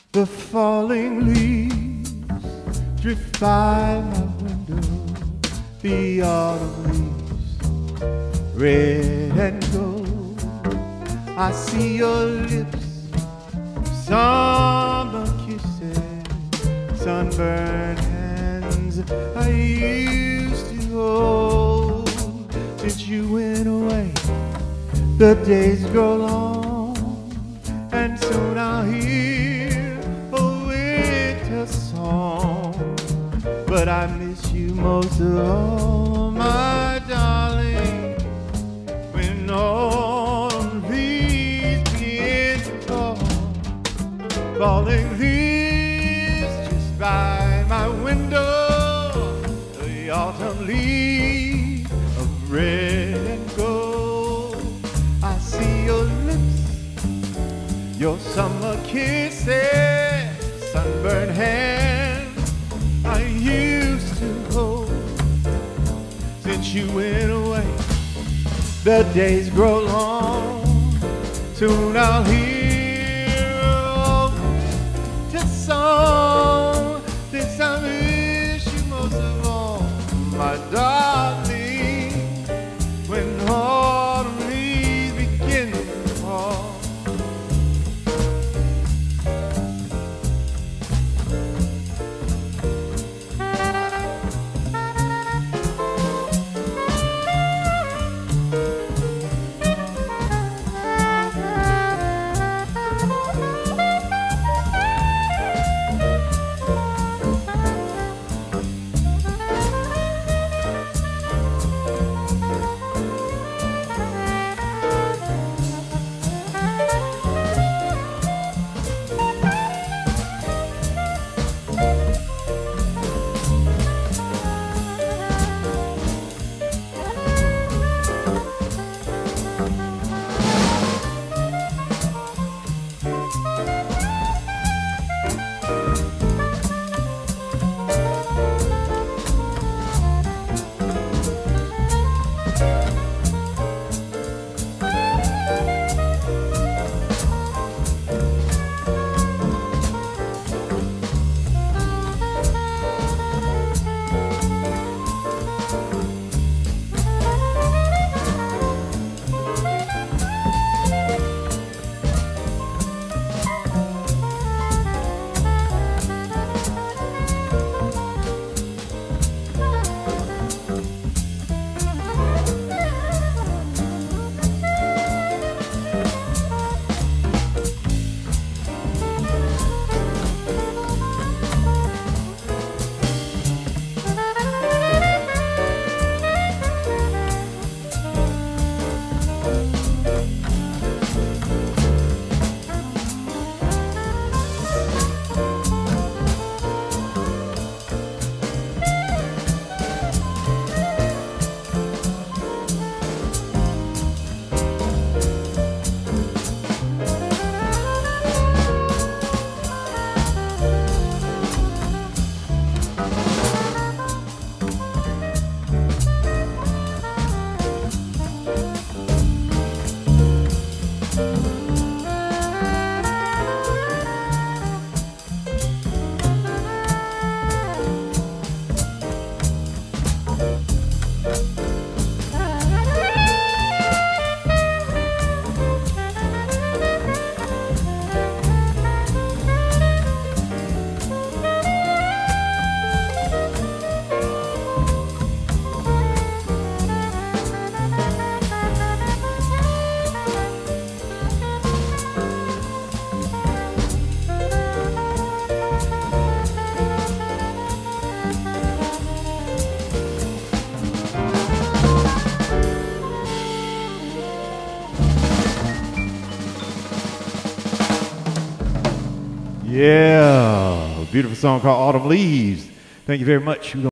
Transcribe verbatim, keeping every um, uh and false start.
The falling leaves drift by my window, the autumn leaves, red and gold. I see your lips, summer kisses, sunburned hands I used to hold. Since you went away, the days grow long, and soon I'll hear a winter song. But I miss you most of all, my darling, when autumn leaves begin to fall. Falling leaves just by my window, the autumn leaves of red and gold. I see your lips, your summer kisses, sunburned hands I used to hold. Since you went away, the days grow long. Soon I'll hear a winter song. This I miss you most of all, my darling, when autumn leaves begin to fall. Yeah, a beautiful song called Autumn Leaves. Thank you very much.